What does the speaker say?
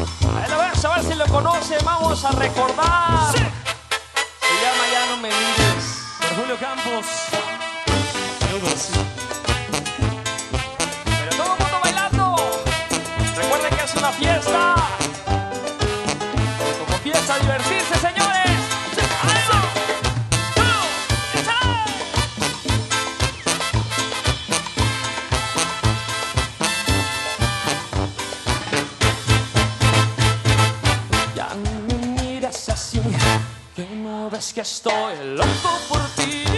A ver si lo conoce, vamos a recordar. Sí. Se llama Ya no me mires. Por Julio Campos. Saludos. Pero todo el mundo bailando. Recuerden que es una fiesta. Como fiesta, divertirse, señores. ¡Eso! Ya no me miras así, que no ves que estoy loco por ti.